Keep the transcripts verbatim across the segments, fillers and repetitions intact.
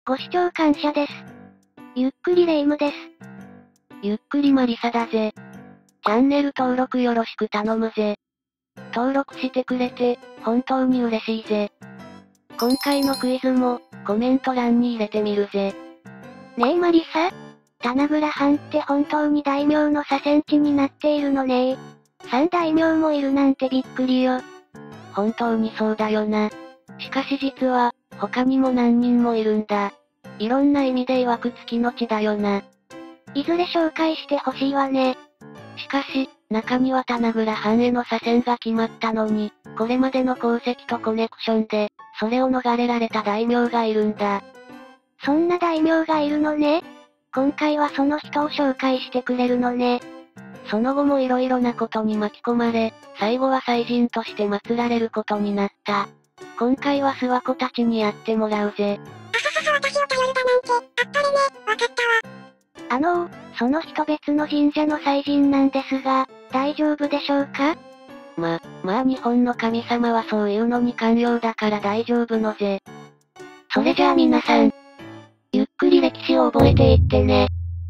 ご視聴感謝です。ゆっくりレ夢ムです。 ゆっくりマリサだぜ。チャンネル登録よろしく頼むぜ。登録してくれて、本当に嬉しいぜ。今回のクイズも、コメント欄に入れてみるぜ。 ねえマリサ、棚倉藩って本当に大名の左遷地になっているのねー。三大名もいるなんてびっくりよ。 本当にそうだよな。しかし実は、他にも何人もいるんだ。いろんな意味で曰く付きの地だよな。 いずれ紹介してほしいわね。 しかし、中には棚倉藩への左遷が決まったのに、これまでの功績とコネクションで、それを逃れられた大名がいるんだ。 そんな大名がいるのね。今回はその人を紹介してくれるのね。 その後も色々なことに巻き込まれ、最後は祭神として祀られることになった。今回は諏訪子たちにやってもらうぜ。 あははは私を頼るだなんて、あっぱれね、わかったわ。あのー、その人別の神社の祭神なんですが、大丈夫でしょうか？ ま、まあ日本の神様はそういうのに寛容だから大丈夫のぜ。それじゃあ皆さん、ゆっくり歴史を覚えていってね。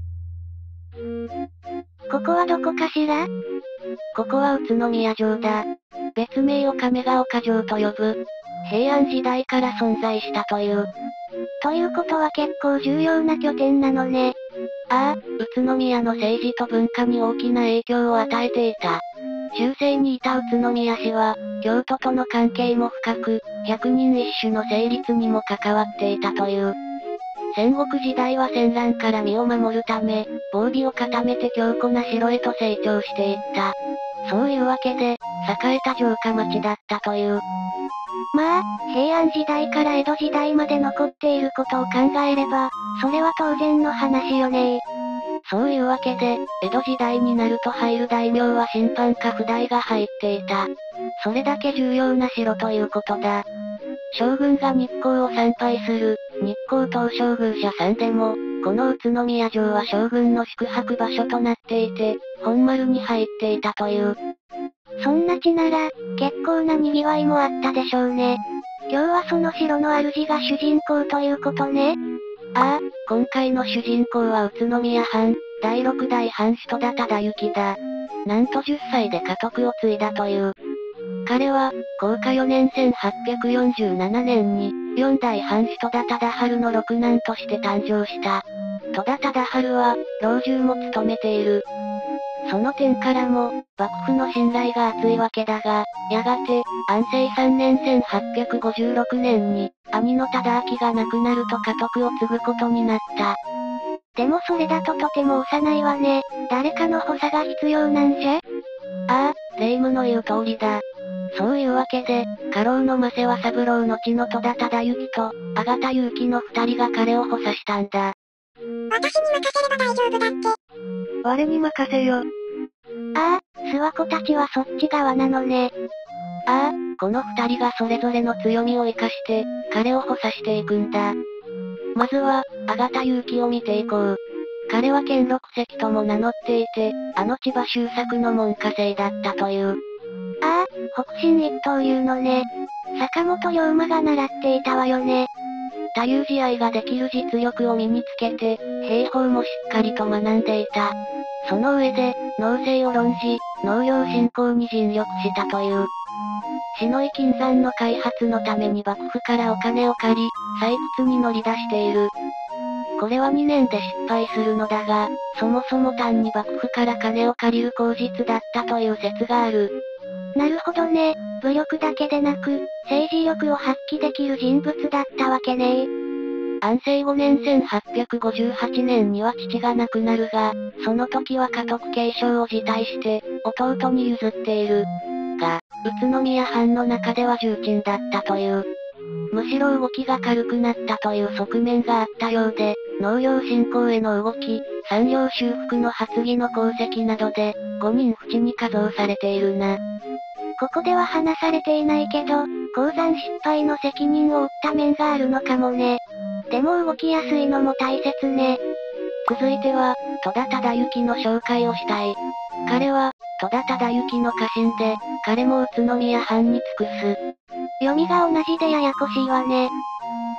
ここはどこかしら？ ここは宇都宮城だ。別名を亀ヶ岡城と呼ぶ。平安時代から存在したという。 ということは結構重要な拠点なのね。 ああ、宇都宮の政治と文化に大きな影響を与えていた。中世にいた宇都宮市は、京都との関係も深く、百人一首の成立にも関わっていたという。戦国時代は戦乱から身を守るため、防備を固めて強固な城へと成長していった。そういうわけで、栄えた城下町だったという。 まあ、平安時代から江戸時代まで残っていることを考えれば、それは当然の話よね。 そういうわけで、江戸時代になると入る大名は審判か譜代が入っていた。それだけ重要な城ということだ。将軍が日光を参拝する、日光東照宮社さんでも、この宇都宮城は将軍の宿泊場所となっていて、本丸に入っていたという。 そんな地なら、結構な賑わいもあったでしょうね。今日はその城の主が主人公ということね。 ああ、今回の主人公は宇都宮藩、だいろく代藩主戸田忠行だ。なんとじゅっさいで家督を継いだという。彼は、弘化よねんせんはっぴゃくよんじゅうななねんに、よん代藩主戸田忠治の六男として誕生した。戸田忠治は、老中も務めている。その点からも、幕府の信頼が厚いわけだが、やがて、安政さんねんせんはっぴゃくごじゅうろくねんに、兄の忠明が亡くなると家督を継ぐことになった。 でもそれだととても幼いわね。誰かの補佐が必要なんじゃ？ ああ、霊夢の言う通りだ。そういうわけで、家老の増和三郎の血の戸田忠行と、阿賀田勇気の二人が彼を補佐したんだ。 私に任せれば大丈夫だって。 我に任せよ。 ああ、諏訪子たちはそっち側なのね。 ああ、この二人がそれぞれの強みを生かして、彼を補佐していくんだ。まずは、阿賀田勇気を見ていこう。彼は兼六石とも名乗っていて、あの千葉周作の門下生だったという。 ああ、北進一刀流のね。坂本龍馬が習っていたわよね。 他流試合ができる実力を身につけて、兵法もしっかりと学んでいた。その上で、農政を論じ、農業振興に尽力したという。篠井金山の開発のために幕府からお金を借り、採掘に乗り出している。これはにねんで失敗するのだが、そもそも単に幕府から金を借りる口実だったという説がある。 なるほどね。武力だけでなく、政治力を発揮できる人物だったわけね。 安政ごねんせんはっぴゃくごじゅうはちねんには父が亡くなるが、その時は家督継承を辞退して、弟に譲っている。が、宇都宮藩の中では重鎮だったという。むしろ動きが軽くなったという側面があったようで、農業振興への動き、産業修復の発議の功績などで、ごにん淵に数されているな。 ここでは話されていないけど、鉱山失敗の責任を負った面があるのかもね。でも動きやすいのも大切ね。 続いては、戸田忠行の紹介をしたい。彼は、戸田忠行の家臣で、彼も宇都宮藩に尽くす。 読みが同じでややこしいわね。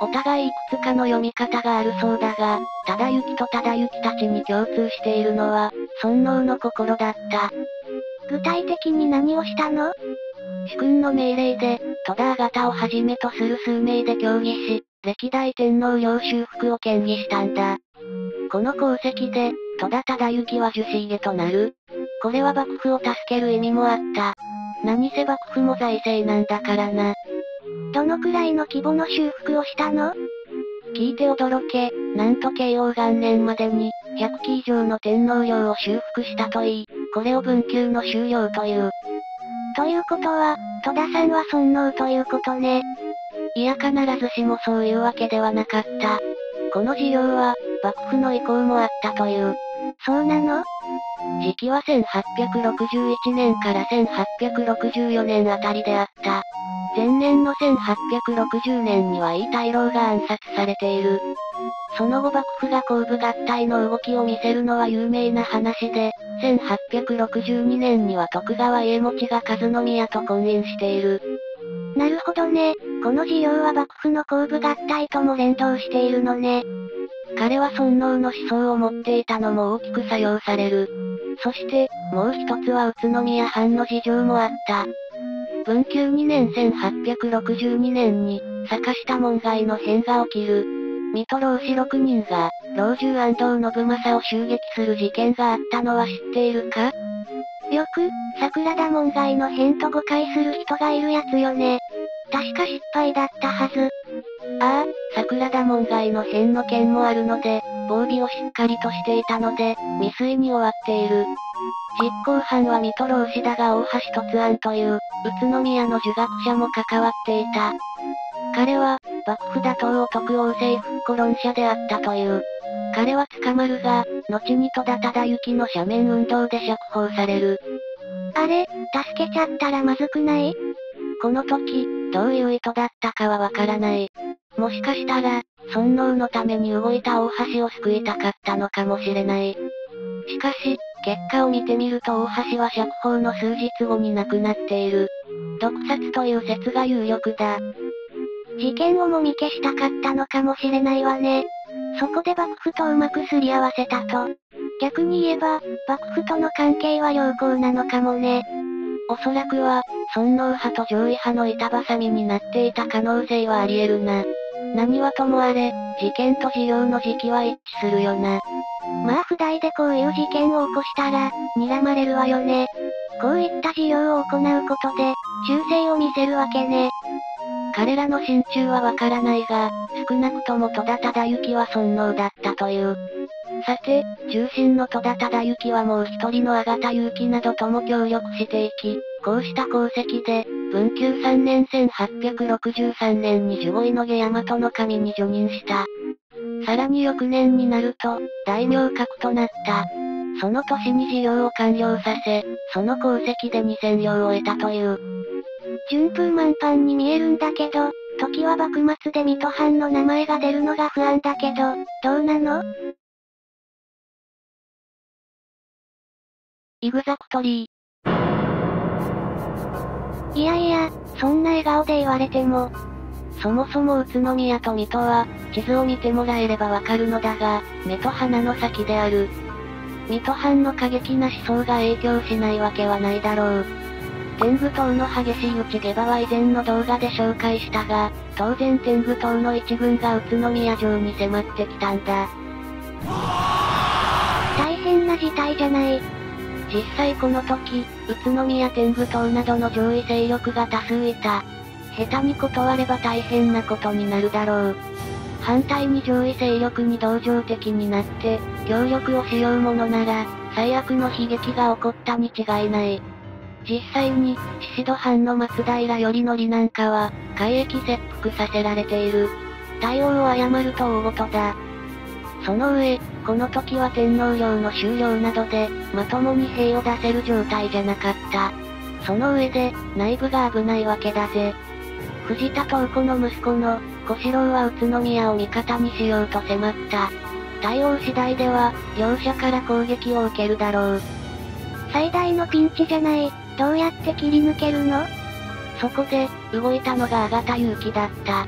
お互いいくつかの読み方があるそうだが、忠行と忠行たちに共通しているのは、尊王の心だった。 具体的に何をしたの？ 主君の命令で、戸田方をはじめとする数名で協議し、歴代天皇領修復を建議したんだ。この功績で、戸田忠行は受子家となる。これは幕府を助ける意味もあった。何せ幕府も財政なんだからな。 どのくらいの規模の修復をしたの？ 聞いて驚け、なんと慶応元年までに、ひゃくき以上の天皇陵を修復したといい、これを文久の修陵という。 ということは、戸田さんは尊王ということね。 いや必ずしもそういうわけではなかった。この事業は、幕府の意向もあったという。 そうなの？ 時期はせんはっぴゃくろくじゅういちねんからせんはっぴゃくろくじゅうよねんあたりであった。前年のせんはっぴゃくろくじゅうねんには井伊大老が暗殺されている。その後幕府が公武合体の動きを見せるのは有名な話で、せんはっぴゃくろくじゅうにねんには徳川家茂が和宮と婚姻している。 なるほどね。この事業は幕府の公武合体とも連動しているのね。 彼は尊王の思想を持っていたのも大きく作用される。そして、もう一つは宇都宮藩の事情もあった。文久にねんせんはっぴゃくろくじゅうにねんに、坂下門外の変が起きる。水戸老子ろくにんが、老中安藤信正を襲撃する事件があったのは知っているか？ よく、桜田門外の変と誤解する人がいるやつよね。確か失敗だったはず。 ああ、桜田門外の変の件もあるので、防備をしっかりとしていたので、未遂に終わっている。実行犯は水戸老子だが大橋突庵という、宇都宮の儒学者も関わっていた。彼は、幕府打倒を徳王政復古論者であったという。彼は捕まるが、後に戸田忠行の赦免運動で釈放される。 あれ、助けちゃったらまずくない？ この時、どういう意図だったかはわからない。もしかしたら、尊王のために動いた大橋を救いたかったのかもしれない。しかし、結果を見てみると大橋は釈放の数日後に亡くなっている。毒殺という説が有力だ。 事件をもみ消したかったのかもしれないわね。そこで幕府とうまくすり合わせたと。逆に言えば、幕府との関係は良好なのかもね。 おそらくは、尊王派と上位派の板挟みになっていた可能性はあり得るな。何はともあれ、事件と事業の時期は一致するよな。 まあ不代でこういう事件を起こしたら、睨まれるわよね。こういった事業を行うことで、忠誠を見せるわけね。 彼らの心中はわからないが、少なくとも戸田忠行は尊王だったという。さて、重臣の戸田忠行はもう一人の阿形勇樹などとも協力していき、こうした功績で、文久さんねんせんはっぴゃくろくじゅうさんねんに守護猪毛大和の神に叙任した。さらに翌年になると、大名格となった。その年に事業を完了させ、その功績でにせん両を得たという。 順風満帆に見えるんだけど、時は幕末で水戸藩の名前が出るのが不安だけど、どうなの？ イグザクトリー。 いやいや、そんな笑顔で言われても。 そもそも宇都宮と水戸は、地図を見てもらえればわかるのだが、目と鼻の先である。水戸藩の過激な思想が影響しないわけはないだろう。天狗党の激しい打ち下馬は以前の動画で紹介したが、当然天狗党の一軍が宇都宮城に迫ってきたんだ。 大変な事態じゃない。 実際この時、宇都宮天狗党などの上位勢力が多数いた。下手に断れば大変なことになるだろう。反対に上位勢力に同情的になって、協力をしようものなら、最悪の悲劇が起こったに違いない。実際に、宍戸藩の松平頼則なんかは、海域切腹させられている。対応を誤ると大事だ。その上、この時は天皇陵の終了などで、まともに兵を出せる状態じゃなかった。その上で、内部が危ないわけだぜ。藤田東子の息子の、小四郎は宇都宮を味方にしようと迫った。対応次第では、両者から攻撃を受けるだろう。 最大のピンチじゃない。どうやって切り抜けるの？ そこで、動いたのが阿形勇樹だった。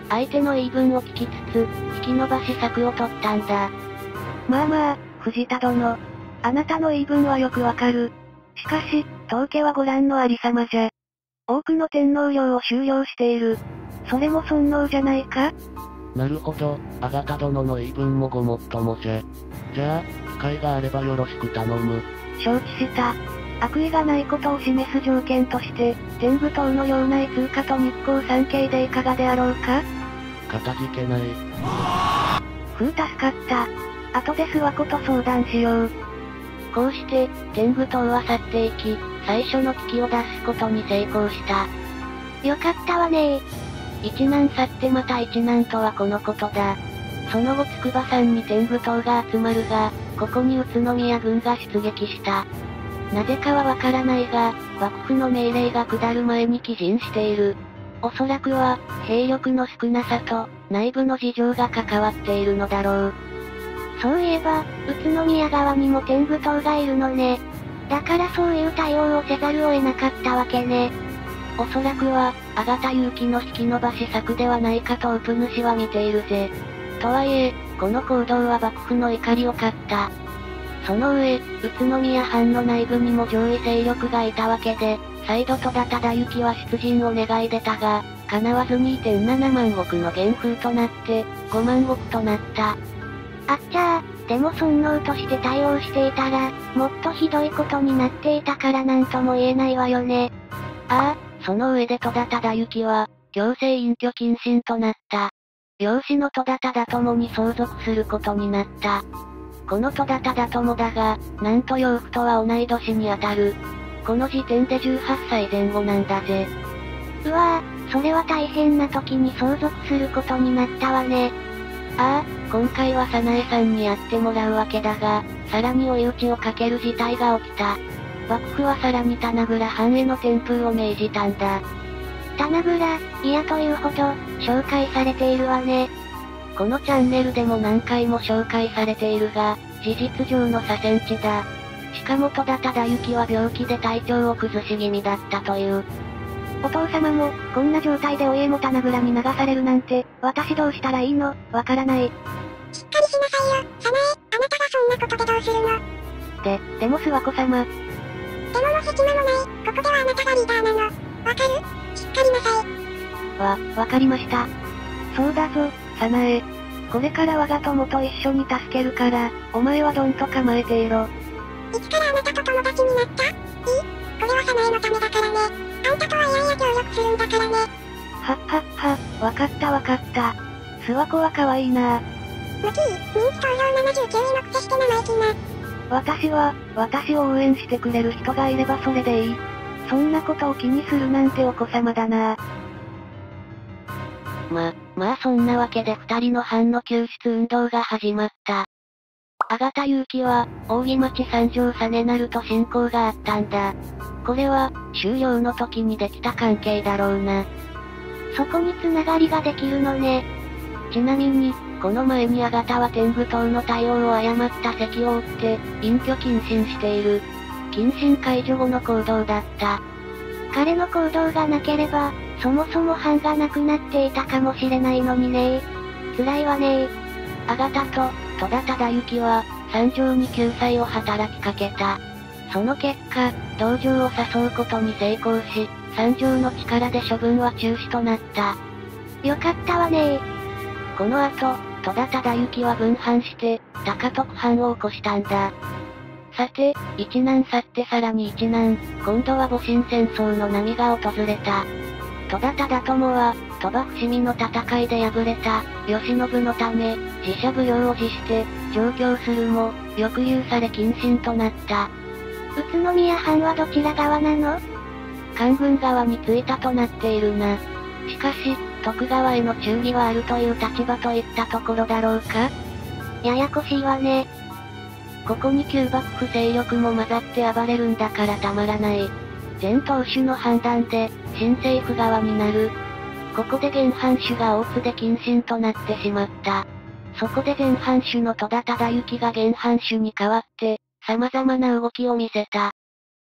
相手の言い分を聞きつつ、引き伸ばし策を取ったんだ。 まあまあ、藤田殿。あなたの言い分はよくわかる。しかし、当家はご覧のありさまじゃ。多くの天皇陵を収容している。それも尊王じゃないか？ なるほど、あがた殿の言い分もごもっともじゃ。じゃあ、機会があればよろしく頼む。 承知した。悪意がないことを示す条件として、天狗党の領内通過と日光三景でいかがであろうか？ かたじけない。 ふう助かった。後で諏訪子と相談しよう。 こうして、天狗党は去っていき、最初の危機を脱すことに成功した。 よかったわねー。一難去ってまた一難とはこのことだ。その後筑波山に天狗党が集まるが、ここに宇都宮軍が出撃した。なぜかはわからないが、幕府の命令が下る前に帰陣している。おそらくは、兵力の少なさと、内部の事情が関わっているのだろう。 そういえば、宇都宮側にも天狗党がいるのね。だからそういう対応をせざるを得なかったわけね。 おそらくは、あがた勇気の引き伸ばし策ではないかとウプ主は見ているぜ。とはいえ、この行動は幕府の怒りを買った。その上、宇都宮藩の内部にも上位勢力がいたわけで、再度戸田忠行は出陣を願い出たが、叶わず にてんななまんおくの減封となって、ごまんおくとなった。 あっちゃー、でも尊王として対応していたら、もっとひどいことになっていたからなんとも言えないわよね。 ああ、その上で戸田忠行は、強制隠居謹慎となった。養子の戸田忠友に相続することになった。この戸田忠友だが、なんと養父とは同い年にあたる。この時点でじゅうはっさいぜん後なんだぜ。 うわぁ、それは大変な時に相続することになったわね。 ああ、今回は早苗さんにやってもらうわけだが、さらに追い打ちをかける事態が起きた。幕府はさらに棚倉藩への転封を命じたんだ。 棚倉、嫌というほど、紹介されているわね。 このチャンネルでも何回も紹介されているが、事実上の左遷地だ。しかも戸田忠行は病気で体調を崩し気味だったという。 お父様も、こんな状態でお家も棚倉に流されるなんて、私どうしたらいいの？わからない。 しっかりしなさいよ、早苗。あなたがそんなことでどうするの？ で、でも諏訪子様。 でもの隙間もない、ここではあなたがリーダーなの。わかる？しっかりなさい。 わ、わかりました。そうだぞ、早苗。これから我が友と一緒に助けるから、お前はどんと構えていろ。 いつからあなたと友達になった？いい？これは早苗のためだからね。あんたとはいやいや協力するんだからね。 はっはっは、わかったわかった。諏訪子は可愛いな。 ムキー、人気投票ななじゅうきゅういのくせして生意気な。 私は、私を応援してくれる人がいればそれでいい。そんなことを気にするなんてお子様だな。 ま、まあそんなわけで二人の藩の救出運動が始まった。あがた勇気は、扇町三条実成と親交があったんだ。これは、収容の時にできた関係だろうな。 そこに繋がりができるのね。 ちなみに、この前にあがたは天狗党の対応を誤った責を負って、隠居謹慎している。謹慎解除後の行動だった。 彼の行動がなければ、そもそも藩がなくなっていたかもしれないのにね。辛いわね。 あがたと、戸田忠行は、三条に救済を働きかけた。その結果、同情を誘うことに成功し、三条の力で処分は中止となった。 よかったわね。 この後、戸田忠行は分藩して、高徳藩を起こしたんだ。さて、一難去ってさらに一難、今度は戊辰戦争の波が訪れた。戸田忠友は、鳥羽伏見の戦いで敗れた、慶喜のため、自社奉行を辞して、上京するも、抑留され謹慎となった。 宇都宮藩はどちら側なの？ 官軍側についたとなっているな。しかし、徳川への忠義はあるという立場といったところだろうか？ ややこしいわね。 ここに旧幕府勢力も混ざって暴れるんだからたまらない。前当主の判断で、新政府側になる。ここで現藩主が大津で謹慎となってしまった。そこで前藩主の戸田忠行が現藩主に代わって、様々な動きを見せた。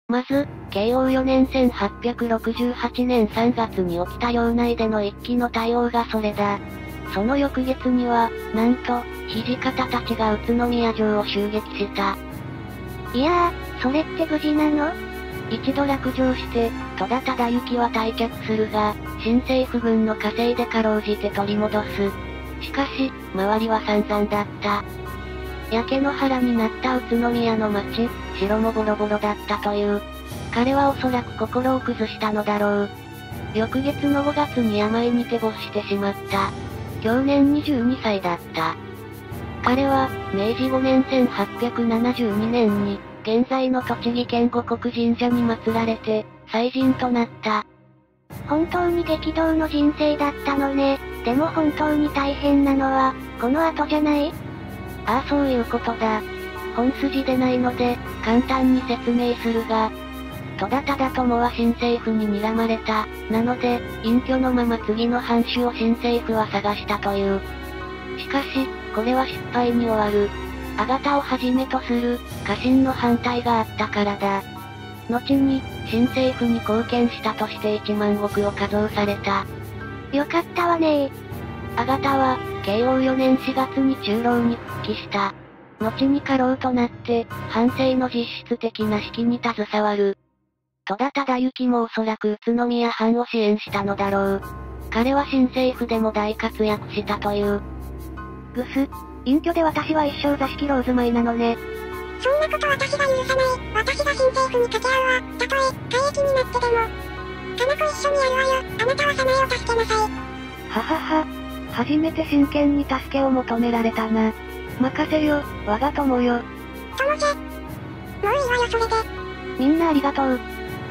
まず、けいおうよねんせんはっぴゃくろくじゅうはちねんさんがつに起きた領内での一揆の対応がそれだ。その翌月には、なんと、土方たちが宇都宮城を襲撃した。 いやー、それって無事なの？ 一度落城して、戸田忠行は退却するが、新政府軍の加勢でかろうじて取り戻す。しかし、周りは散々だった。焼け野原になった宇都宮の町、城もボロボロだったという。彼はおそらく心を崩したのだろう。翌月のごがつに病にて没してしまった。享年にじゅうにさいだった。彼は、めいじごねんせんはっぴゃくななじゅうにねんに、現在の栃木県護国神社に祀られて、祭神となった。 本当に激動の人生だったのね。でも本当に大変なのは、この後じゃない？ ああ、そういうことだ。本筋でないので、簡単に説明するが、戸田忠友は新政府に睨まれた。なので、隠居のまま次の藩主を新政府は探したという。しかし、これは失敗に終わる。あがたをはじめとする、家臣の反対があったからだ。後に、新政府に貢献したとしていちまんおくを加増された。 よかったわねー。 あがたは、けいおうよねんしがつに中老に復帰した。後に家老となって、藩政の実質的な指揮に携わる。戸田忠行もおそらく宇都宮藩を支援したのだろう。彼は新政府でも大活躍したという。 ぐす、隠居で私は一生座敷ローズマイなのね。 そんなこと私が許さない。私が新政府に掛け合うわ。たとえ、退役になってでも。かな子一緒にやるわよ。あなたは早苗を助けなさい。 ははは。初めて真剣に助けを求められたな。任せよ、我が友よ。 友じゃ。もういいわよそれで。 みんなありがとう。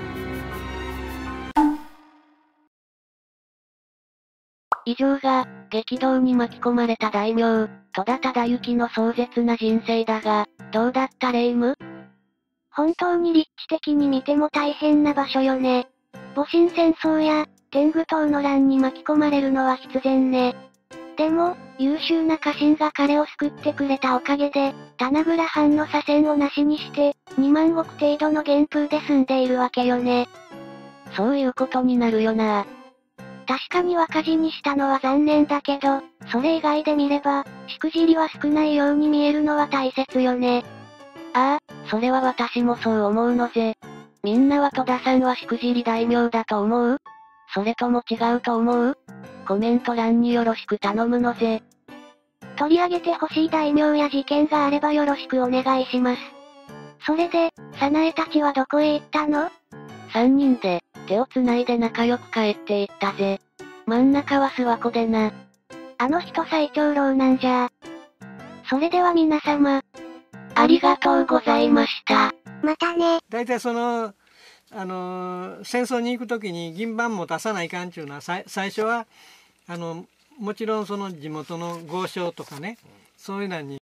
以上が、激動に巻き込まれた大名、戸田忠行の壮絶な人生だが、どうだったレ夢ム？ 本当に立地的に見ても大変な場所よね。戊辰戦争や、天狗党の乱に巻き込まれるのは必然ね。でも、優秀な家臣が彼を救ってくれたおかげで、棚倉藩の左遷をなしにして、にまんおく程度の原風で住んでいるわけよね。 そういうことになるよな。 確かに若死にしたのは残念だけど、それ以外で見れば、しくじりは少ないように見えるのは大切よね。 ああ、それは私もそう思うのぜ。みんなは戸田さんはしくじり大名だと思う？それとも違うと思う？コメント欄によろしく頼むのぜ。 取り上げてほしい大名や事件があればよろしくお願いします。それで、早苗たちはどこへ行ったの？ 三人で、手を繋いで仲良く帰っていったぜ。真ん中は諏訪湖でな。 あの人最長老なんじゃ。それでは皆様、 ありがとうございました。 またね。 大体その、あのー、戦争に行く時に銀番も出さないかんちゅうのは、最初は、あの、もちろんその地元の豪商とかね、そういうのに